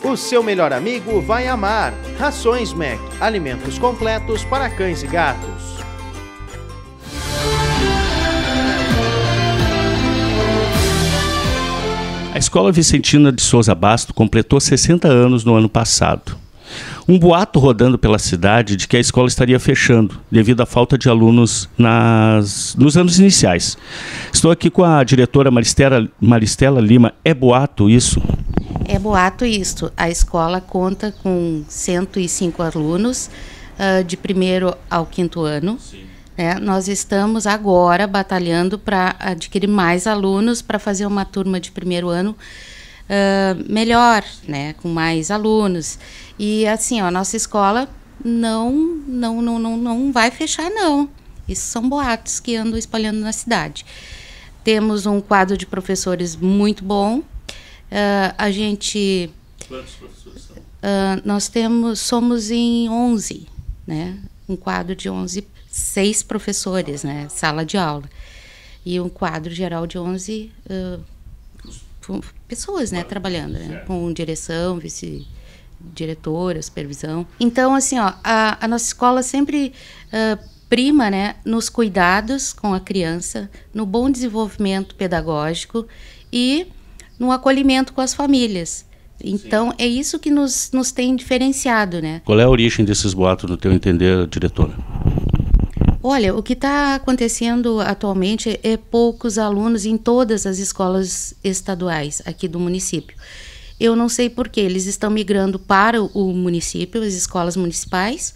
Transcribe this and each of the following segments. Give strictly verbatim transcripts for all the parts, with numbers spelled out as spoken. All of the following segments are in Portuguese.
O seu melhor amigo vai amar. Rações Mac, alimentos completos para cães e gatos. A Escola Vicentina de Souza Basto completou sessenta anos no ano passado. Um boato rodando pela cidade de que a escola estaria fechando devido à falta de alunos nas, nos anos iniciais. Estou aqui com a diretora Maristela, Maristela Lima. É boato isso? É boato isso. A escola conta com cento e cinco alunos uh, de primeiro ao quinto ano. Sim. É, nós estamos agora batalhando para adquirir mais alunos para fazer uma turma de primeiro ano uh, melhor, né, com mais alunos. E assim, ó, a nossa escola não, não, não, não, não vai fechar, não. Isso são boatos que andam espalhando na cidade. Temos um quadro de professores muito bom. Uh, a gente... Quantos professores são? Uh, nós temos, somos em onze, né? Um quadro de onze, seis professores, né? Sala de aula. E um quadro geral de onze uh, pessoas, né? Trabalhando, né? Com direção, vice-diretora, supervisão. Então, assim, ó, a, a nossa escola sempre uh, prima, né? Nos cuidados com a criança, no bom desenvolvimento pedagógico e no acolhimento com as famílias. Então, sim, é isso que nos, nos tem diferenciado, né? Qual é a origem desses boatos, no teu entender, diretora? Olha, o que está acontecendo atualmente é poucos alunos em todas as escolas estaduais aqui do município. Eu não sei por que eles estão migrando para o município, as escolas municipais,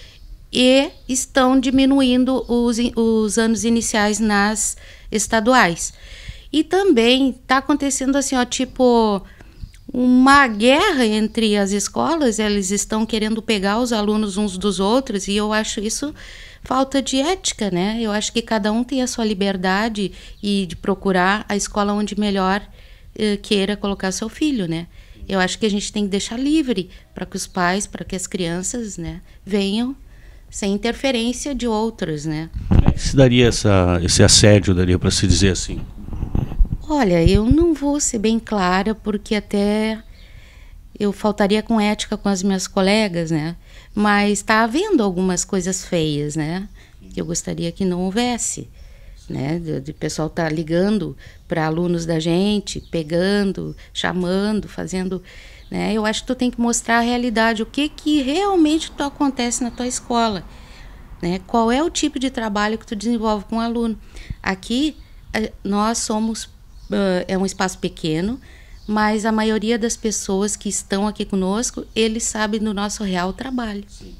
e estão diminuindo os, os anos iniciais nas estaduais. E também está acontecendo assim, ó, tipo, uma guerra entre as escolas. Eles estão querendo pegar os alunos uns dos outros, e eu acho isso falta de ética, né? Eu acho que cada um tem a sua liberdade e de procurar a escola onde melhor eh, queira colocar seu filho, né? Eu acho que a gente tem que deixar livre para que os pais, para que as crianças, né, venham sem interferência de outros, né? Como é que se daria essa, esse assédio, daria para se dizer assim? Olha, eu não vou ser bem clara, porque até eu faltaria com ética com as minhas colegas, né? Mas está havendo algumas coisas feias, né? Que eu gostaria que não houvesse, né? De, de pessoal estar tá ligando para alunos da gente, pegando, chamando, fazendo, né? Eu acho que tu tem que mostrar a realidade, o que que realmente tu acontece na tua escola, né? Qual é o tipo de trabalho que tu desenvolve com o aluno. Aqui, nós somos... Uh, é um espaço pequeno, mas a maioria das pessoas que estão aqui conosco, eles sabem do nosso real trabalho. Sim.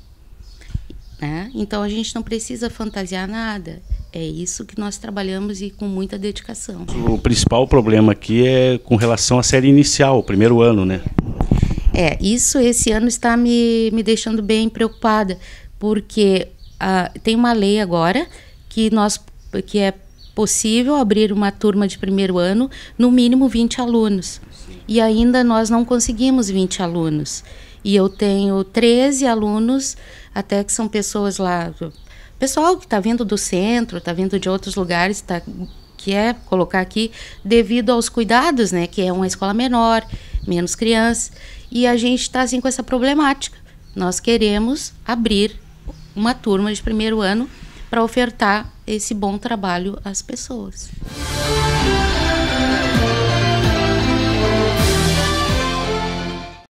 Né? Então a gente não precisa fantasiar nada. É isso que nós trabalhamos, e com muita dedicação. O principal problema aqui é com relação à série inicial, o primeiro ano, né? É, isso esse ano está me, me deixando bem preocupada, porque uh, tem uma lei agora que, nós, que é possível abrir uma turma de primeiro ano, no mínimo vinte alunos. Sim. E ainda nós não conseguimos vinte alunos. E eu tenho treze alunos, até que são pessoas lá, pessoal que está vindo do centro, está vindo de outros lugares, tá, que é colocar aqui devido aos cuidados, né, que é uma escola menor, menos crianças, e a gente está assim com essa problemática. Nós queremos abrir uma turma de primeiro ano para ofertar esse bom trabalho às pessoas.